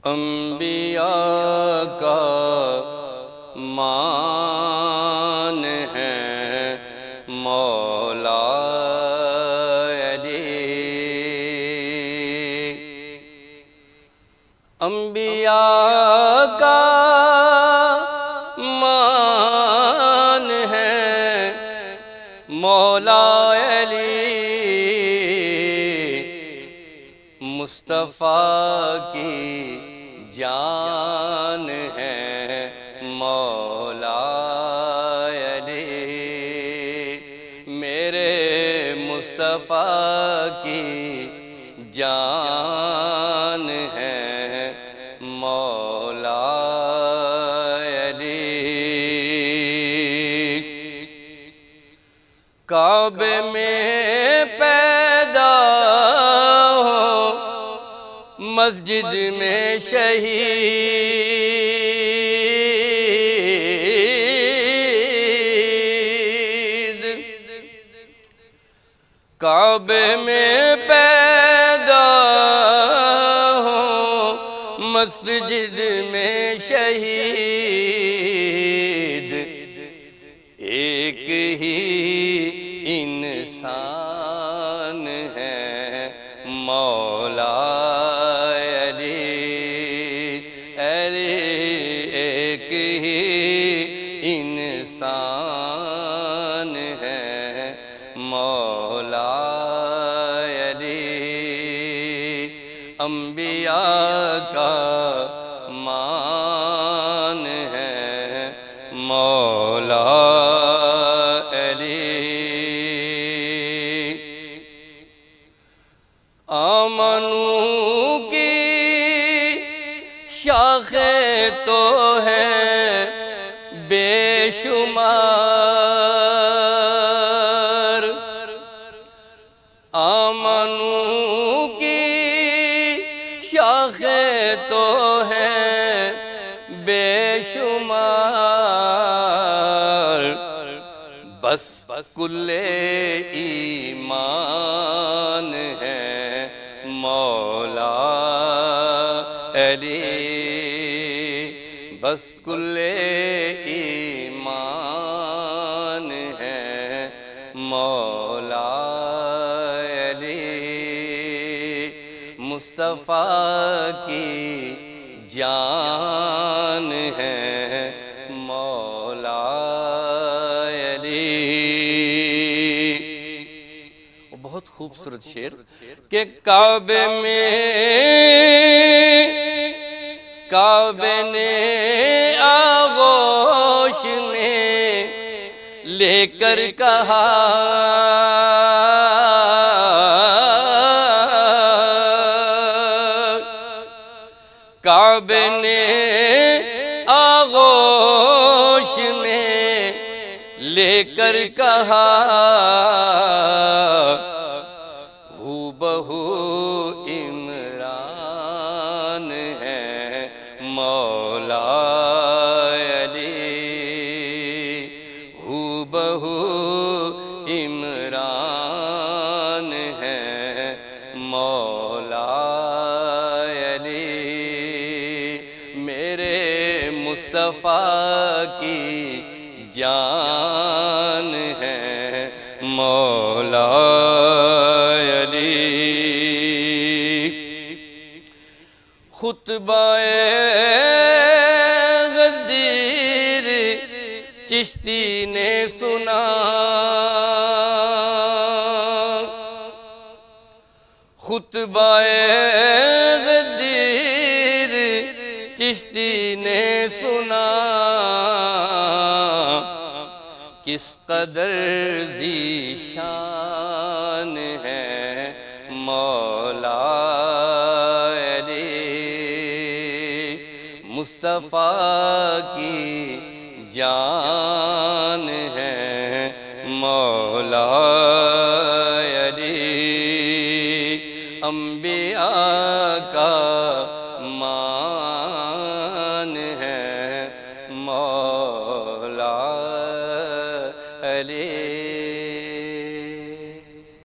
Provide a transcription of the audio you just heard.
انبیاء کا مان ہے مولا علی۔ انبیاء کا مان ہے مولا علی، مصطفیٰ کی جان ہے مولا علی، میرے مصطفیٰ کی جان ہے مولا علی۔ کعبے میں پیدا ہو، مسجد میں شہید، کعبے میں پیدا ہو، مسجد میں شہید، ایک ہی انسان ہے مولا علی، ایک ہی انسان ہے مولا علی۔ انبیاء کا مان ہے مولا علی۔ آمنوں کی شاخیں تو ہیں بے شمار، آمنوں کی شاخیں تو ہیں بے شمار، بس کل ایمان ہے مولا علی، بس کل ایمان ہے مولا علی، مصطفیٰ کی جان ہے مولا علی۔ بہت خوبصورت شعر کہ کعبے نے آغوش میں لے کر کہا، کعبے نے آغوش میں لے کر کہا، ہو بہو عمران ہے مولا علی، ہو بہو عمران ہے مولا علی، میرے مصطفیٰ کی جان ہے مولا علی۔ خطبہ غدیر چشتی نے سنا، خطبہ غدیر چشتی نے سنا، کس قدر ذیشان ہے مولا علی، مصطفیٰ کی جان ہے مولا علی۔ انبیاء کا مان